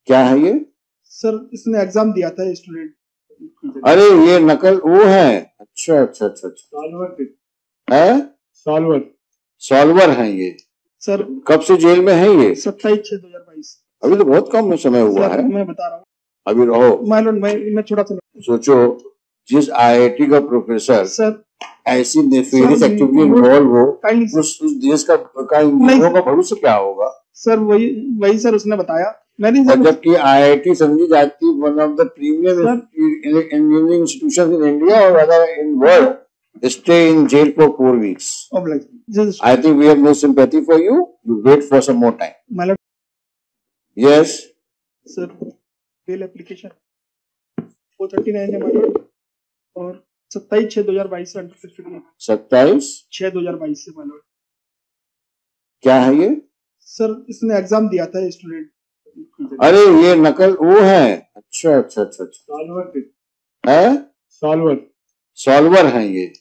क्या है ये? सर इसने एग्जाम दिया था स्टूडेंट। अरे ये नकल वो है। अच्छा अच्छा अच्छा अच्छा, सॉल्वर है सॉल्वर सॉल्वर है ये। सर कब से जेल में है ये? 27/6/2022। अभी तो बहुत कम समय हुआ सर है। मैं बता रहा हूँ। अभी रहो। मैं थोड़ा सा सोचो, जिस आईआईटी का प्रोफेसर सर ऐसी नेफेरियस एक्टिविटी इन्वॉल्व हो, उस देश का इंजीनियरों का भविष्य क्या होगा? सर वही सर उसने बताया। मैंने और जबकि आईआईटी समझी जाती one of the premium engineering institution in India और other in world, stay in jail for 4 weeks. I think we have no sympathy for you. You wait for some more time. Yes. Sir, bail application 439 है madam और 27/6/2022 से under 27/6/2022 से madam. क्या है ये? Sir इसने exam दिया था स्टूडेंट। अरे ये नकल वो है। अच्छा अच्छा अच्छा अच्छा, सॉल्वर है सॉल्वर है ये।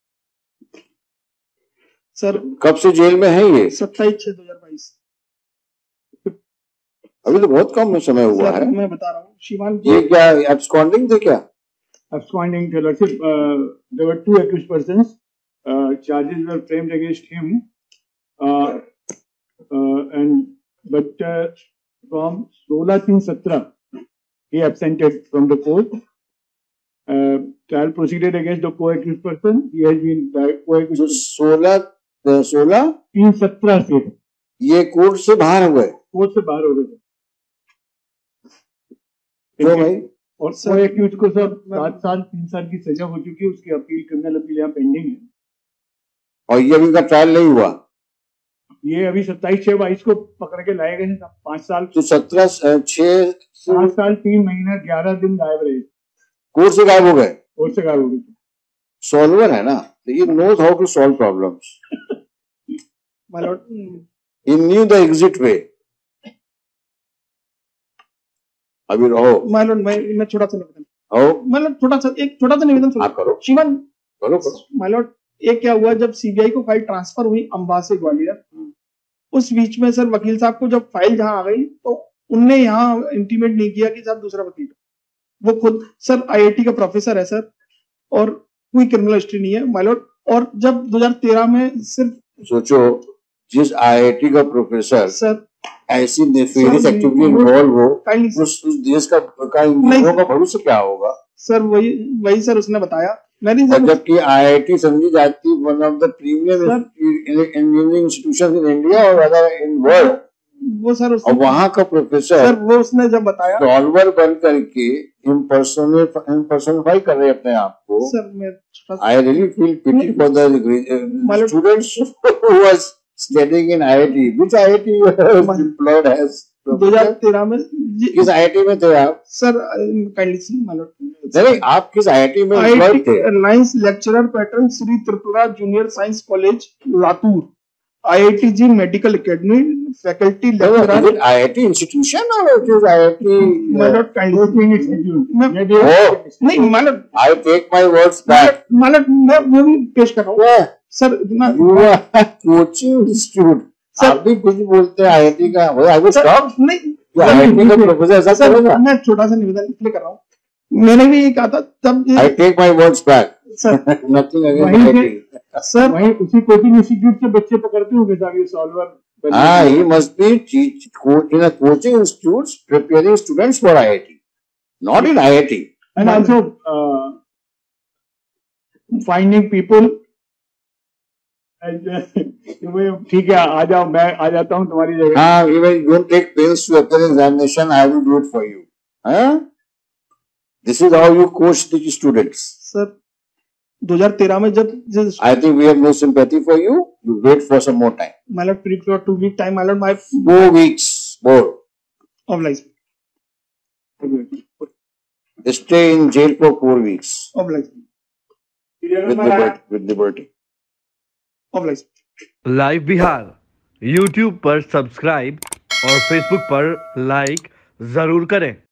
सर कब से जेल में है ये? 27/6/2022। अभी तो बहुत कम समय हुआ है। मैं बता रहा हूँ शिवान। ये क्या एब्सकॉन्डिंग थे क्या? Absconding, Lordship, there were two accused persons. Charges were framed against him, but from 16/3/17 he absented from the court. Trial proceeded against the co-accused person. He has been co-accused. 16/3/17 से ये कोर्ट से बाहर हो गए। क्यों भाई? और सर एक्यूज को सर 7 साल 3 साल की सजा हो चुकी है। उसकी अपील क्रिमिनल अपील यहाँ पेंडिंग है और ये अभी का ट्रायल नहीं हुआ। ये अभी 27/6/22 को पकड़ के लाए गए 5 साल। तो 17/6 7 साल 3 महीना 11 दिन गायब रहे। कोर्ट से गायब हो गए। गए। सॉल्वर है ना, he knows how to solve problems. My lord, he knew the exit way. अभी रहो। My lord, मैं छोटा सा निवेदन। मतलब एक छोटा सा निवेदन करो। शिवन करो। My lord, ये क्या हुआ जब सीबीआई को फाइल ट्रांसफर हुई अंबा से ग्वालियर, उस बीच में सर वकील साहब को जब फाइल जहां आ गई तो उनने यहाँ इंटीमेट नहीं किया कि साहब दूसरा वकील। वो खुद सर आईआईटी का प्रोफेसर है सर और कोई क्रिमिनल हिस्ट्री नहीं है माय लॉर्ड। और जब 2013 में सिर्फ सोचो, जिस आईआईटी का प्रोफेसर सर ऐसी नेफेरियस एक्टिविटी इन्वॉल्व हो, उस देश का इंजीनियरों का भविष्य क्या होगा? सर वही सर उसने बताया। और जबकि आईआईटी समझी जाती one of the premium engineering institution in India और अदर इन वर्ल्ड, वो सर और वहाँ का प्रोफेसर सर वो उसने जब बताया सॉल्वर बन करके इम्पर्सोनिफाई कर रहे अपने आप को। Sir I really feel pity for the students who was studying in IIT. Which IIT employed has 2013 में किस आईआईटी में थे आप? सर काइंडली सी मालूम नहीं, आप किस आईआईटी में एम्प्लॉयड थे? Airlines lecturer pattern Shri Tripura junior science college Latur, IITG medical academy faculty lecturer. IIT institution और इट इज IIT मालूम काइंडली नहीं मालूम। I take my words back मालूम मैं वो भी पेश कर रहा हूँ सर। कोचिंग इंस्टीट्यूट आप भी कुछ बोलते हैं आईआईटी का। I was shocked. नहीं आईआईटी का प्रोफेसर ऐसा करेगा? मैं छोटा सा निवेदन इसलिए कर रहा हूँ, मैंने भी ये कहा था तब। I take my words back sir. Nothing against IIT sir. वहीं उसी कोचिंग इंस्टीट्यूट से बच्चे पकड़ते होंगे साहब ये solver. he must be in a coaching institutes preparing students for IIT, not in IIT. And also finding people. ठीक है, आ जाओ, मैं आ जाता हूँ तुम्हारी जगह। हाँ, even don't take pains to appear in examination. I will do it for you. This is how you coach the students. Sir, 2013 में जब I think we have no sympathy for you. You wait for some more time. My lord, for 2 week time, my lord, 4 weeks more of life. Stay in jail for 4 weeks of life with liberty of life. Live Bihar YouTube पर subscribe और Facebook पर like जरूर करें।